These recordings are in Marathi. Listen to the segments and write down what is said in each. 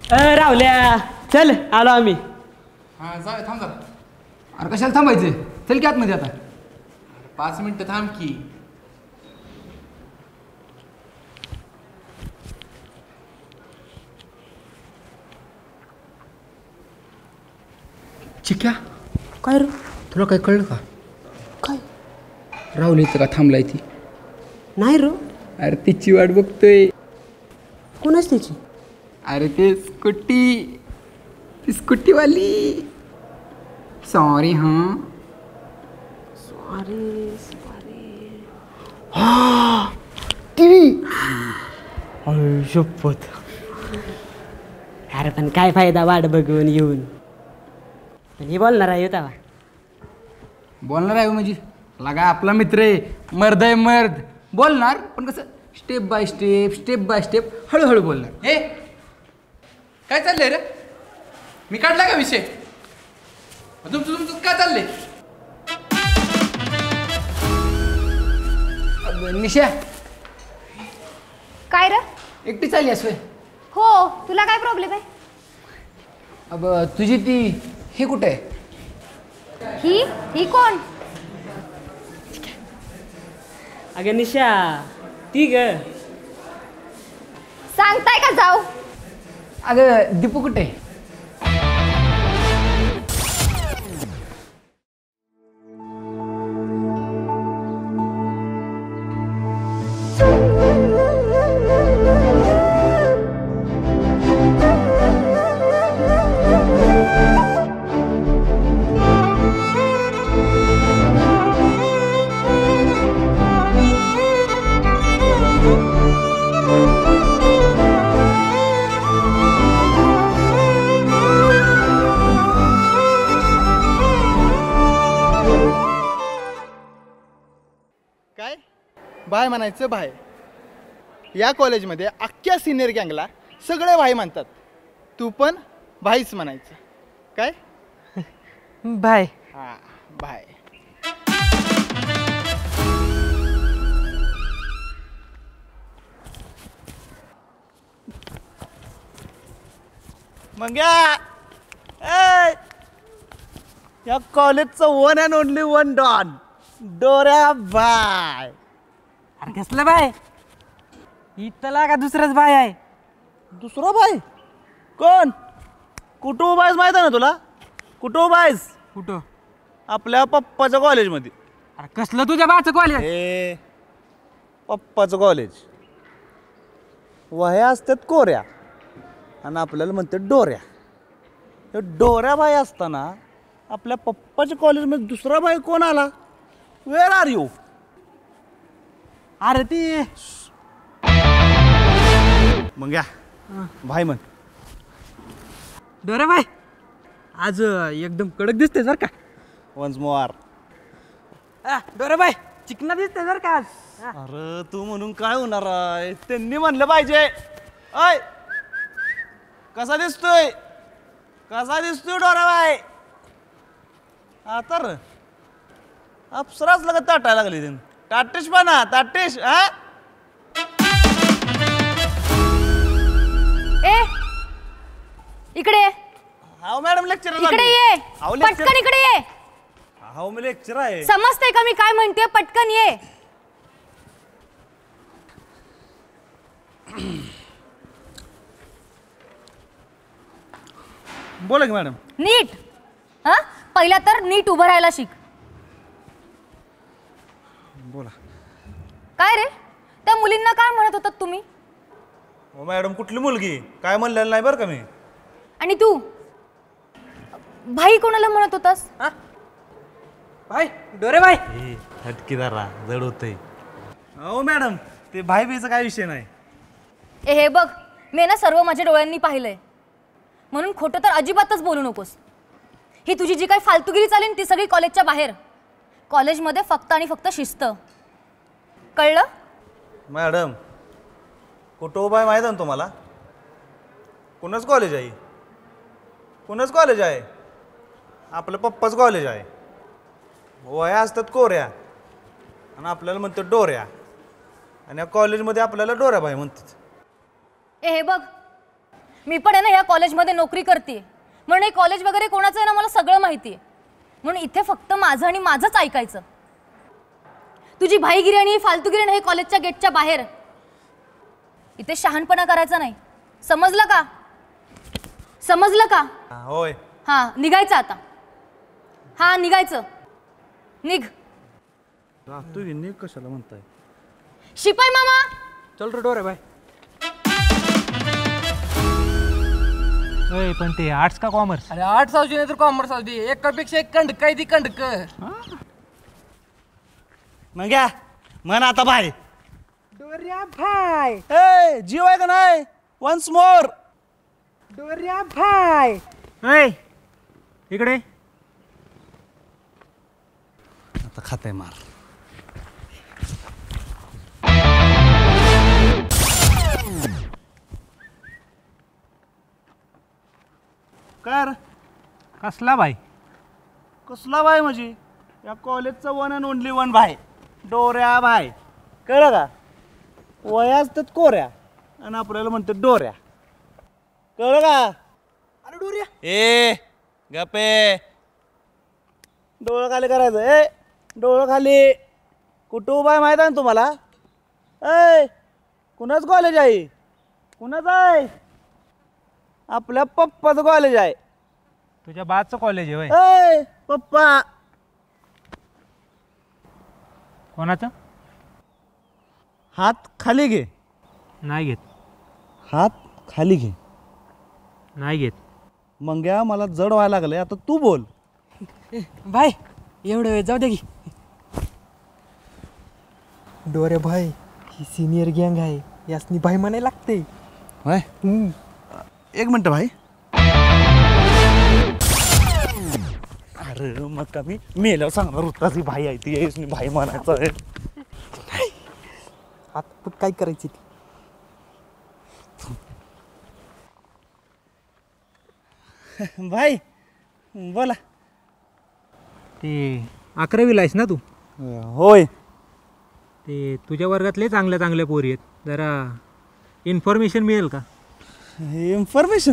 रावल्या चल आलो आम्ही. हां जा थांब जरा. अरे कशाला थांबायचं? चल की आतमध्ये आता. 5 मिनिटं थांब की. चिक्या, काय रे? तुला काय कळलं का? काय? राहुल इथं का थांबलाय ती? नाही रे. अरे तिची वाट बघतोय. कोणाच त्याची? अरे ते स्कूटीवाली. सॉरी हां. अरे हा ती. अरे शपथ. अरे पण काय फायदा वाट बघून येऊन. हे बोलणार आहे होता. बोलणार आहे म्हणजे लागा आपला मित्र आहे, मर्द आहे मर्द. बोलणार पण कसं स्टेप बाय स्टेप हळूहळू बोलणार. हे काय चाललंय रे? मी काढला का विषय? तुमचं काय चाललंय? निशा काय रे? एकटी चालली असं? हो, तुला काय प्रॉब्लेम आहे? अब तुझी ती हे कुठे आहे? ही कोण? अगं निशा ती ग. सांगताय का जाऊ? अगं दीपू कुठे आहे? काय भाई म्हणायचं भाई. या कॉलेजमध्ये अख्ख्या सिनियर गँगला सगळे भाई म्हणतात. तू पण भाईच म्हणायचं काय? बाय. हां भाई. मग या कॉलेजचं one and only one don डोऱ्या बाय. अरे कसलं बाय? इथला का दुसराच बाय आहे? दुसरा बाय कोण? कुठं उभा आहेस माहिती आहे ना तुला? कुठं उभा आहेस? कुठं? आपल्या पप्पाच्या कॉलेजमध्ये. अरे कसलं तुझ्या बाचं कॉलेज? हे पप्पाचं कॉलेज. वह्या असतात कोऱ्या आणि आपल्याला म्हणतात डोऱ्या. हे डोऱ्या बाई असताना आपल्या पप्पाच्या कॉलेजमध्ये दुसरा बाई कोण आला? Where are you? अरे ती मग या भाई म्हण. डोरे बाय आज एकदम कडक दिसते जर का. Once more. डोरे बाय चिकना दिसते जर का आज. अरे तू म्हणून काय होणार आहे? त्यांनी म्हणलं पाहिजे. अय कसा दिसतोय? कसा दिसतोय डोरा बाय? तर अप्सराच लगत ताटायला लागली त्यांनी. ताटेश पाना ताटेश. हा ए इकडे ये. हाव मॅडम लेक्चर. इकडे ये. पटकन इकडे ये. हाव मी लेक्चर आहे. समजतंय का मी काय म्हणते? पटकन ये. बोला की मॅडम. नीट. हा पहिला तर नीट उभं राहायला शिक. बोला. काय रे त्या मुलींना काय म्हणत होतात तुम्ही? हो मॅडम कुठली मुलगी? काय म्हणलेलं नाही बरं का मी. आणि तू भाई कोणाला म्हणत होतास? बाय डोरे बाय. हटकीदारा जड होतंय. हो मॅडम ते भाई बीचा काय विषय नाही. हे बघ मी ना सर्व माझ्या डोळ्यांनी पाहिलंय म्हणून खोटं तर अजिबातच बोलू नकोस. ही तुझी जी काही फालतूगिरी चालेल ती सगळी कॉलेजच्या बाहेर. कॉलेजमध्ये फक्त आणि फक्त शिस्त. कळलं? मॅडम कुठं उभा आहे माहीत आहे ना तुम्हाला? कुणाच कॉलेज आहे? कुणाच कॉलेज आहे? आपलं पप्पाच कॉलेज आहे. वया असतात कोऱ्या आणि आपल्याला म्हणतात डोऱ्या. आणि या कॉलेजमध्ये आपल्याला डोऱ्या बाई म्हणतात. हे बघ मी पण आहे ना ह्या कॉलेजमध्ये नोकरी करते, म्हणून हे कॉलेज वगैरे कोणाचं आहे ना मला सगळं माहिती आहे. म्हणून इथे फक्त माझं आणि माझंच ऐकायचं. तुझी भाईगिरी आणि फालतूगिरी नाही कॉलेजच्या गेटच्या बाहेर. इथे शहाणपणा करायचा नाही, समजलं का? समजलं का? होय. हा निघायचं आता. हा निघायचं. निघ. तू निघ कशाला म्हणताय? शिपाई मामा चल रे डोरे बाय. पण ते आर्ट्स का कॉमर्स? अरे आर्ट्स असू नाही तर कॉमर्स असू दे, एकापेक्षा एक कंड काय ती कंडक. मग घ्या म्हण आता भाई. डोऱ्या भाई, ए जीव आहे का नाही? Once more. डोऱ्या भाई. ऐ इकडे. आता खाते मार. काय रे? कसला भाई? कसला भाई म्हणजे या कॉलेजचा वन अँड ओनली वन भाई, डोऱ्या भाई. कळलं का? वया असतात कोऱ्या आणि आपल्याला म्हणतात डोऱ्या. कळलं का? अरे डोऱ्या ए गपे. डोळं खाली करायचं. ए डोळं खाली. कुठं उभा आहे माहित आहे ना तुम्हाला? ए कुणाच कॉलेज आहे? कुणाच आहे? आपल्या पप्पाचं कॉलेज आहे. तुझ्या बाचं कॉलेज आहे वय? ए पप्पा. कोणाचं? हात खाली घे. नाही घेत. हात खाली घे. नाही घेत. मंग्या मला जड व्हायला लागलंय, आता तू बोल. भाई एवढं वेळ जाऊ दे की. डोरे भाई ही सिनियर गँग आहे, यासनी भाई म्हणायला लागते. होय. एक मिनिट भाई. अरे मग का मी मेल्यावर सांगणार होता ती भाई आहे ती भाई म्हणायचं आहे. आता काय करायची ती? भाई बोला. ते 11वीला आहेस ना तू? होय. ते तुझ्या वर्गातले चांगल्या चांगल्या पोरी आहेत, जरा इन्फॉर्मेशन मिळेल का? इन्फॉर्मेशन?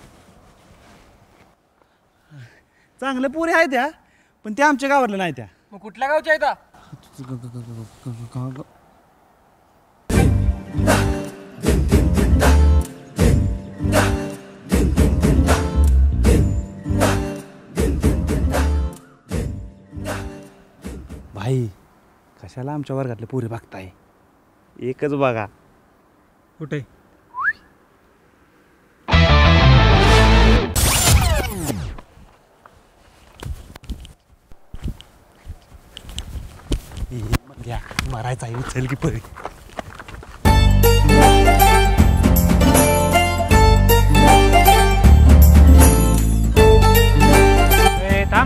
चांगल्या पोरी आहेत त्या, पण त्या आमच्या गावातल्या नाही त्या. मग कुठल्या गावच्या आहेत? भाई कशाला आमच्या वर्गातल्या पोरी बघताय? एकच बघा. कुठे? घ्या मारायचा आहे, उचल की परी. थांब.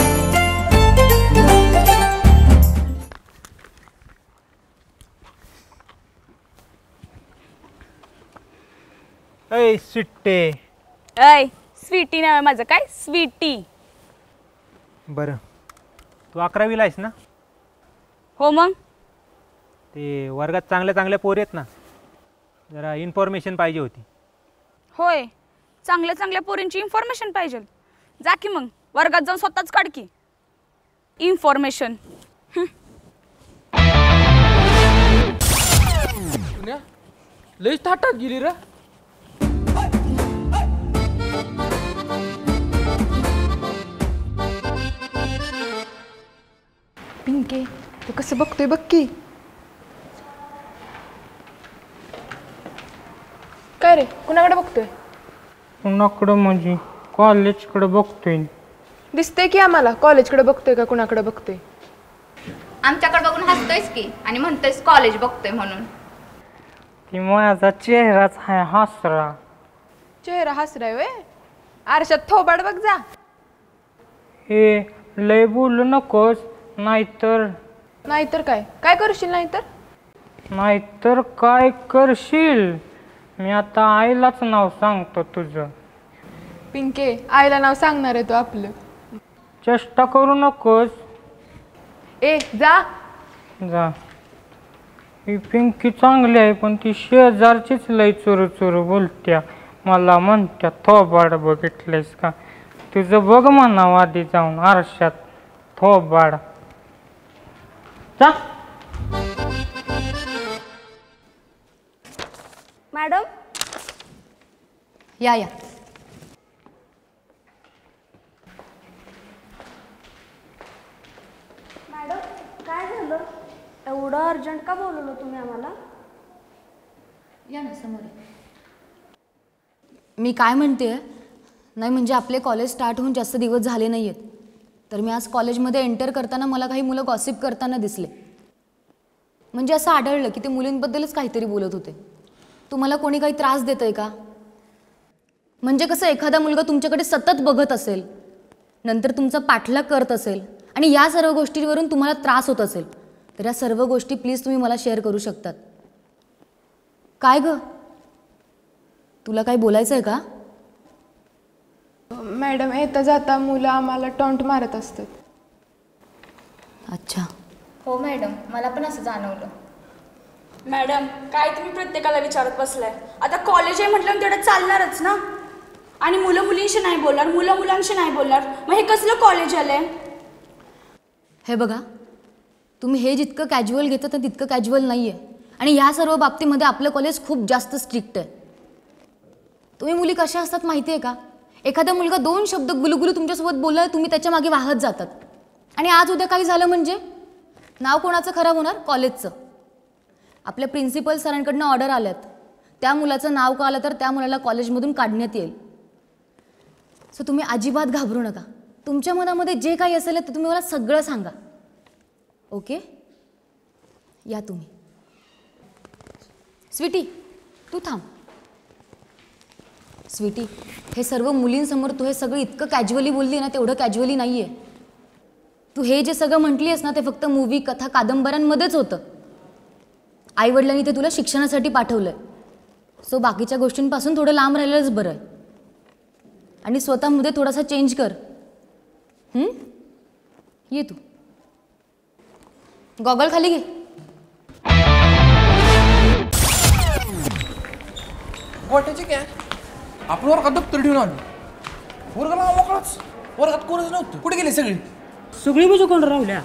ऐ सुट्टे. अय स्वीटी नाव आहे माझं. काय स्वीटी? बरं तू 11वीला आहेस ना? हो मग. ते वर्गात चांगल्या चांगल्या पोरी आहेत ना, जरा इन्फॉर्मेशन पाहिजे होती. होय, चांगल्या चांगल्या पोरींची इन्फॉर्मेशन पाहिजे. जा की मग वर्गात जाऊन स्वतःच काढ की इन्फॉर्मेशन. लईच थाटात गेली रे. पिंके तू कसं बघतोय बघ की. काय रे कुणाकडे बघतोय? कुणाकडं म्हणजे कॉलेजकडे बघतोय. दिसतंय की आम्हाला कॉलेजकडे बघतोय का कुणाकडे बघतोय? आमच्याकडे बघून हसतोयस की आणि म्हणतोयस कॉलेज बघतोय म्हणून. ती माझा चेहराच आहे हसरा. चेहरा हसराय वे? आरशात थोबाड बघ जा. हे लय बोलू नकोस, नाहीतर नाहीतर काय काय करशील? नाहीतर काय करशील? मी आता आईलाच नाव सांगतो तुझं. पिंके आईला नाव सांगणार आहे तो आपलं. चेष्टा करू नकोस. ए जा जा. ही पिंकी चांगली आहे, पण ती शेजारचीच लय चुरू चुरू बोलत्या. मला म्हणत्या थोबाड बघितलेस का? तुझं बघ म्हणावं आधी जाऊन आरशात थोबाड. जा. मॅडम या. मॅडम काय झालं? एवढं अर्जंट का बोलवलं तुम्ही आम्हाला? या ना समोर. मी काय म्हणते नाही म्हणजे आपले कॉलेज स्टार्ट होऊन जास्त दिवस झाले नाही आहेत, तर मी आज कॉलेजमध्ये एंटर करताना मला काही मुलं गॉसिप करताना दिसले. म्हणजे असं आढळलं की ते मुलींबद्दलच काहीतरी बोलत होते. तुम्हाला कोणी काही त्रास देत आहे का? म्हणजे कसं एखादा मुलगा तुमच्याकडे सतत बघत असेल, नंतर तुमचा पाठलाग करत असेल आणि या सर्व गोष्टींवरून तुम्हाला त्रास होत असेल, तर या सर्व गोष्टी प्लीज तुम्ही मला शेअर करू शकतात. काय ग, तुला काही बोलायचं आहे का? मॅडम येता जाता मुलं आम्हाला टॉन्ट मारत असतात. अच्छा. हो मॅडम, मला पण असं जाणवलं. मॅडम काय तुम्ही प्रत्येकाला विचारत बसलाय? आता कॉलेज आहे म्हटलं तेवढं चालणारच ना. आणि मुलं मुलींशी नाही बोलणार, मुलं मुलांशी नाही बोलणार, मग हे कसलं कॉलेज आलंय? हे बघा, तुम्ही हे जितकं कॅज्युअल घेता तर तितकं कॅज्युअल नाही आहे. आणि ह्या सर्व बाबतीमध्ये आपलं कॉलेज खूप जास्त स्ट्रिक्ट आहे. तुम्ही मुली कशा असतात माहिती आहे का? एखादा मुलगा 2 शब्द गुलगुलू तुमच्यासोबत बोलला, तुम्ही त्याच्या मागे वाहत जातात. आणि आज उद्या काही झालं म्हणजे नाव कोणाचं खराब होणार? कॉलेजचं. आपल्या प्रिन्सिपल सरांकडनं ऑर्डर आल्यात, त्या मुलाचं नाव का आलं तर त्या मुलाला कॉलेजमधून काढण्यात येईल. सो तुम्ही अजिबात घाबरू नका. तुमच्या मनामध्ये जे काही असेल ते तुम्ही मला सगळं सांगा. ओके, या तुम्ही. स्वीटी तू थांब. स्वीटी, हे सर्व मुलींसमोर तू हे सगळं इतकं कॅज्युअली बोलली ना, तेवढं कॅज्युअली नाही आहे. तू हे जे सगळं म्हटली आहेस ना ते फक्त मूवी, कथा, कादंबऱ्यांमध्येच होतं. आईवडिलांनी ते तुला शिक्षणासाठी पाठवलं आहे. सो बाकीच्या गोष्टींपासून थोडं लांब राहिलंच बरं आहे. आणि स्वतःमध्ये थोडासा चेंज कर. ये तू. गॉगल खाली घे. वाटायचे काय आपण वर्गात दप्तर ठेवून आलो. वर्गाला मोकळाच, वर्गात कोणच नव्हतं. कुठे गेले सगळे? सगळी बाजू कोण राहुल्या?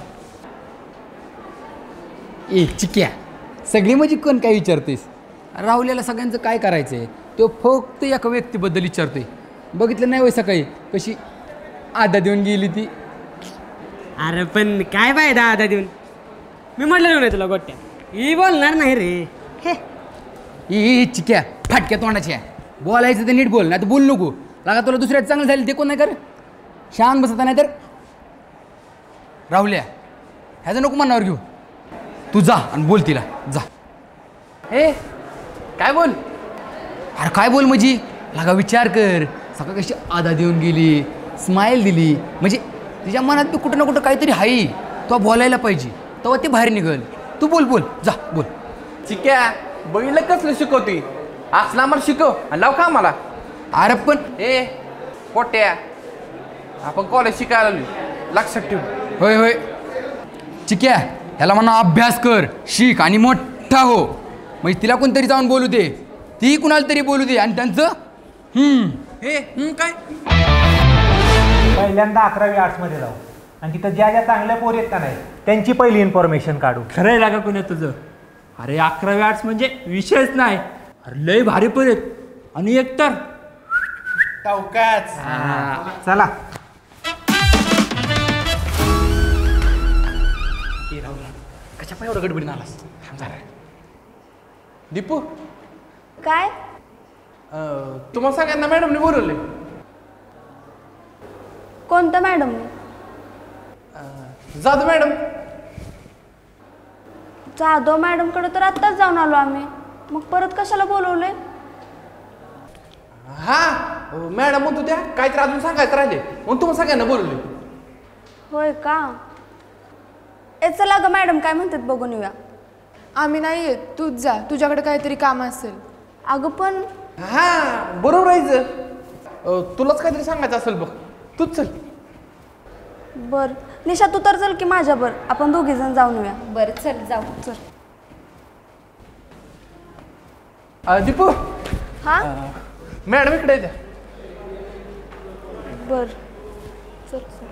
ए चिक्या, सगळी म्हणजे कोण काय विचारतेस? राहुल्याला सगळ्यांचं काय करायचं आहे? तो फक्त एका व्यक्तीबद्दल विचारतोय. बघितलं नाही वय सकाळी कशी आधा देऊन गेली ती? अरे पण काय फायदा आता देऊन? मी म्हटलं नाही तुला गोट्या, ही बोलणार नाही रे. हे ई चिक्या, फाटक्या तोंडाच्या, बोलायचं ते नीट बोल, नाही तर बोल नको. लागा तुला दुसऱ्यात चांगलं झालं ते कोण नाही कर. शांत बसता नाही तर राहुल्या ह्याचं नको मनावर घेऊ. तू जा आणि बोल तिला, जा. ए काय बोल? अरे काय बोल म्हणजे? लागा विचार कर. सकाळ कशी आधा देऊन गेली, स्माईल दिली, म्हणजे तिच्या मनात बी कुठं ना कुठं काहीतरी आहे. तो बोलायला पाहिजे, तेव्हा ते बाहेर निघल. तू बोल बोल, जा बोल. चिक्या, बघितलं कसलं शिकवते? असलं आम्हाला शिकव आणि लाव का आम्हाला. अरे पण ए पोट्या, आपण कॉलेज शिकायला आलोय, लक्षात ठेव. होय होय चिक्या, ह्याला म्हणा अभ्यास कर, शिक आणि मोठा हो. म्हणजे तिला कोणतरी जाऊन बोलू दे, ती कुणाला तरी बोलू दे आणि त्यांचं हे काय पहिल्यांदा 11वी आर्ट्समध्ये जाऊ आणि तिथं ज्या ज्या चांगल्या पोरी आहेत का नाही त्यांची पहिली इन्फॉर्मेशन काढू. खरं आहे लागा कोणा तुझं? अरे 11वी आर्ट्स म्हणजे विषयच नाही. अरे लय भारी पण आहेत आणि एकतर टावकाच. चला. कशा पाय एवढं गडबडीनं आलास? दीपू, काय? तुम्हाला सगळ्यांना मॅडमने बोलवले. कोणतं मॅडम? जाधव मॅडम. जाधव मॅडमकडे तर आत्ताच जाऊन आलो आम्ही, मग परत कशाला बोलवले? हा मॅडम म्हणतो त्या काहीतरी अजून सांगायचं राहिले म्हणून तुम्हाला सगळ्यांना बोलवले. होय का? ए चला ग, मॅडम काय म्हणतात बघून येऊया. आम्ही नाही येत, तूच जा, तुझ्याकडे काहीतरी काम असेल. अगं पण हा बरोबर राहायचं. तुलाच काहीतरी सांगायचं असेल बघ, तूच चल. बर निशा, तू तर चल की माझ्यावर, आपण दोघी जण जाऊन येऊया. बरं चल जाऊ. चल. दीपू, हा मॅडम इकडे आहे त्या. बर चल चल.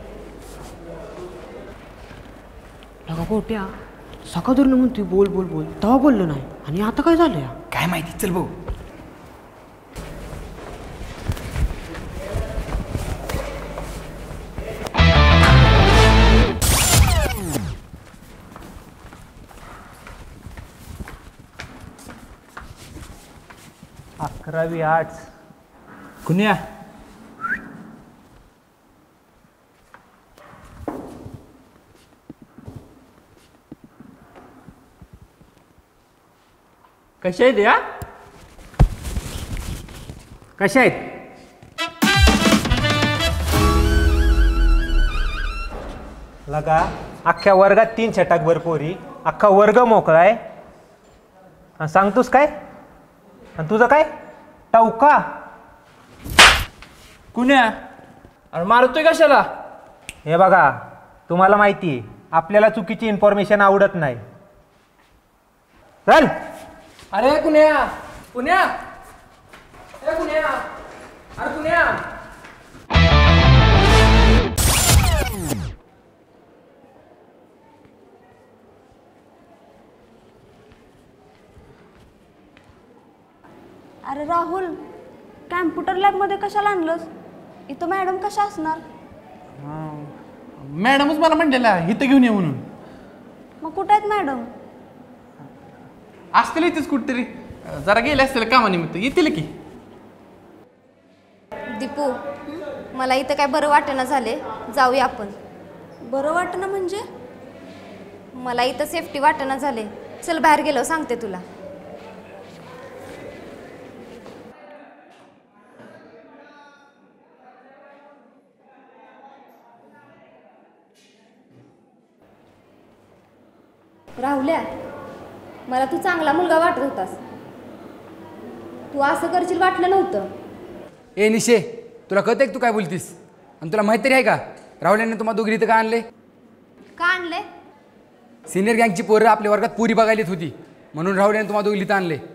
लगा गोट्या सकाळधरून म्हणतोय बोल बोल बोल तेव्हा बोललो नाही आणि आता काय झालं या काय माहिती, चल भाऊ. अकरावी आर्ट्स. कुण्या कशा आहेत या? कशा आहेत? लगा अख्ख्या वर्गात 3 छटाकभर पोरी, अख्खा वर्ग मोकळा आहे आणि सांगतोस काय? आणि तुझं काय टाऊका? कुण्या अरे मारतोय कशाला? हे बघा, तुम्हाला माहिती आहे आपल्याला चुकीची इन्फॉर्मेशन आवडत नाही. चल. अरे कुण्या कुण्या अरे कुण्या अरे कुण्या. अरे राहुल, कॅम्प्युटर लॅबमध्ये कशाला आणलंस? इथं मॅडम कशा असणार? मॅडमच मला म्हणलेला इथं घेऊन ये म्हणून. मग कुठे आहेत मॅडम? असतील इथेच कुठतरी, जरा गेले असतील कामानिमित्त, येतील की. दीपू, मला इथं काय बरं वाटेना झाले, जाऊया आपण. बरं वाटणं म्हणजे? मला इथं सेफ्टी वाटेना झाले, चल बाहेर गेलो सांगते तुला. राहुल्या, मला तू चांगला मुलगा वाटत होतास, तू असं करशील वाटलं नव्हतं. ए निशे, तुला कळतंय का तू काय बोलतीस? आणि तुला माहीत तरी आहे का राहुल्याने तुम्हाला दोघी इथं का आणले? का आणले? सिनियर गँगची पोरं आपल्या वर्गात पुरी बघायला येत होती म्हणून राहुल्याने तुम्हाला दोघी इथं आणले.